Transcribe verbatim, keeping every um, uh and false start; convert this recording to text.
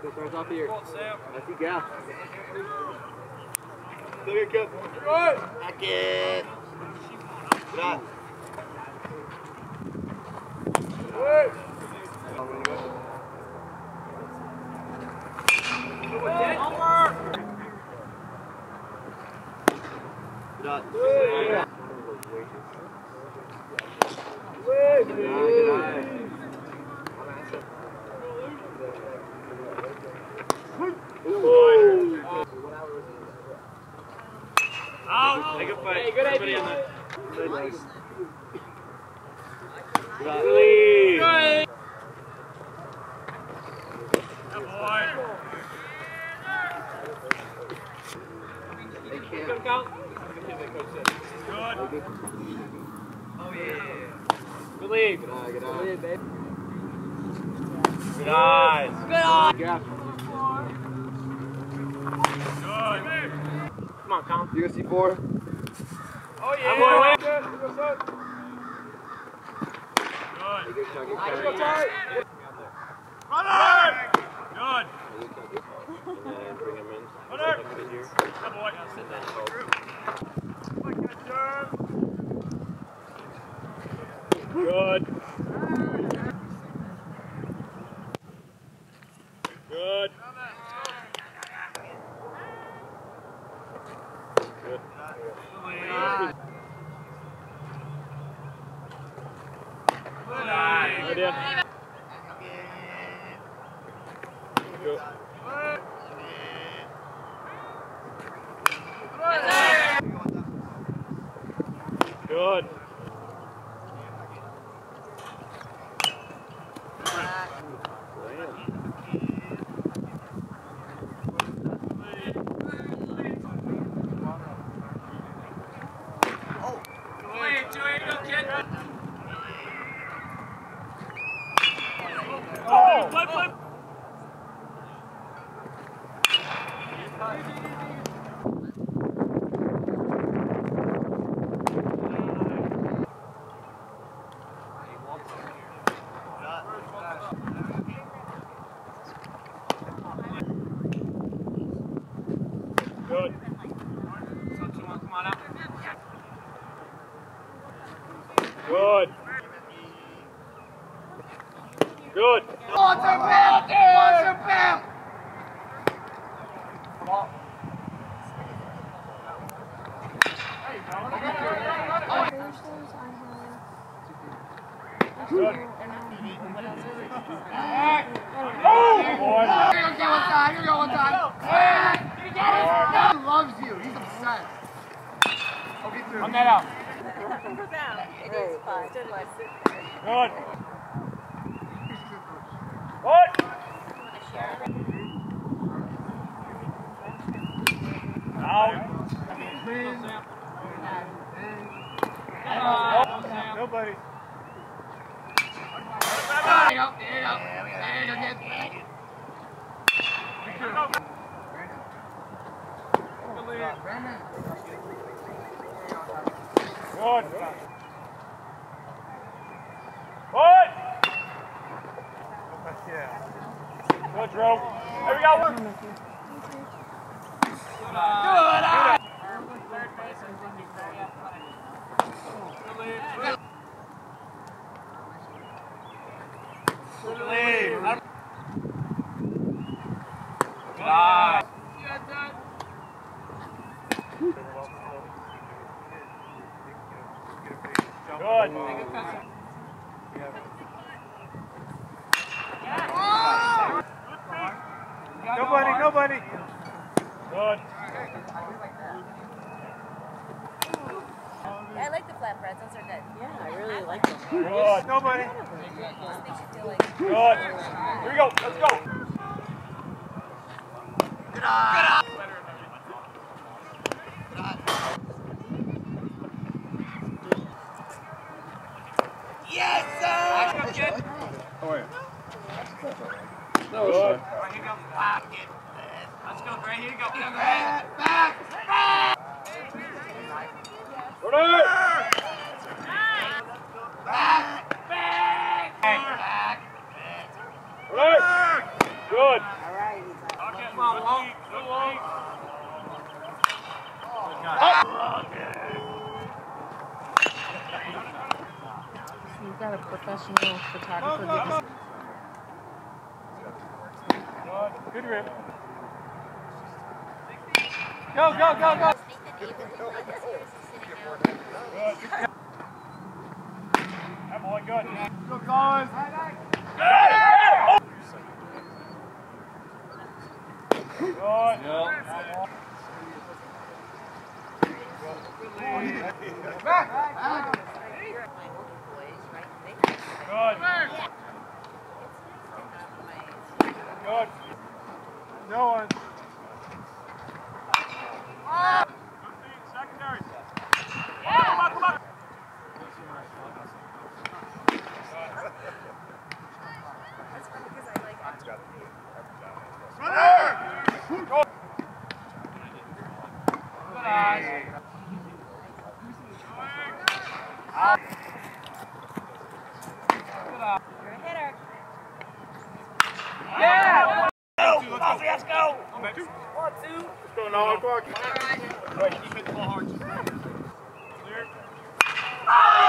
Go starts off here. That's the gap. Look at Kip. Good. Back in. Good on. Good. Out. Take a fight. Hey, good idea. Good. Nice. Good. Good. Good boy. They can't. Good count. Good. Oh yeah. Good lead. Good eye, good eye. Babe. Good eyes. Good eyes. Gap. Good. Come on, count. You go see four. Oh yeah. Boy, wait. Good. Good. Good shot, good Good. shot. Runner. Good. And bring him in. Runner. Good here. Good boy. Sit down. Good. Good. Good. Good idea. Good. Good. Oh, play, play. Good. Come on up. Good. Good. Monster Pam! Monster Pam! Good. Oh! Boy. Here you go one time, here you go one time. He loves you, he's obsessed. Okay, through. Run that out. It is fun. Good. Good. Out. Nobody. There you go, there you go. There you go, kid. Brandon. Good. Good. Good, Drew. There we go. Good. Good. Good lead. Good eye. Good. Nobody, nobody. Good. I like the flatbreads. Those are good. Yeah, I really like them. Good. Nobody. Just makes you feel like. Good. Here we go. Let's go. Good eye. Yes, sir! How are you? No, it's Good. fine. Here you go. Let's go, Gray. Here you go. Back, back, back! Runner! Back! Back! Back! Runner! Good. All right. on, long. Go long. You've got a professional photographer give us. Good grip. Go, go, go, go. That boy, good. Good guys. Good. Back! Back! Good. Good. No one. Secondary. Come on, come on. Yeah! Go! Let's go! One, two. Let's go, Noah. Go on. Right, keep it hard. Clear.